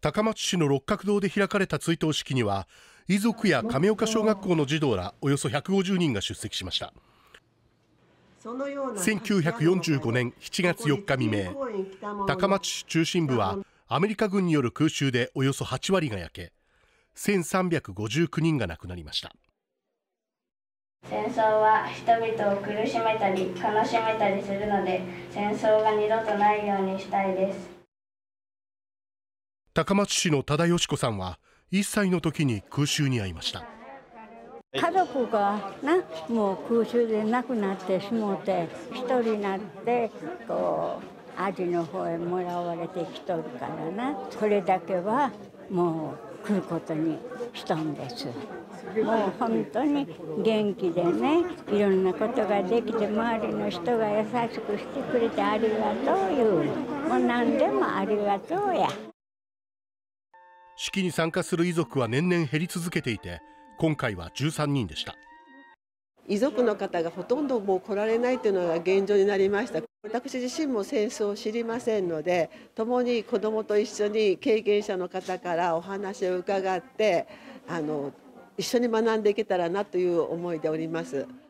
高松市の六角堂で開かれた追悼式には、遺族や亀岡小学校の児童らおよそ150人が出席しました。1945年7月4日未明、高松市中心部はアメリカ軍による空襲でおよそ8割が焼け、1359人が亡くなりました。 戦争は人々を苦しめたり悲しめたりするので、戦争が二度とないようにしたいです。 高松市の多田佳子さんは1歳の時に空襲に遭いました。 家族がもう空襲で亡くなってしもて、一人になってアジの方へもらわれてきとるからな、これだけはもう来ることにしたんです。もう本当に元気でね、いろんなことができて、周りの人が優しくしてくれてありがとういう、もう何でもありがとうや。 式に参加する遺族は年々減り続けていて、今回は13人でした。 遺族の方がほとんどもう来られないというのが現状になりました。私自身も戦争を知りませんので、共に子どもと一緒に経験者の方からお話を伺って、一緒に学んでいけたらなという思いでおります。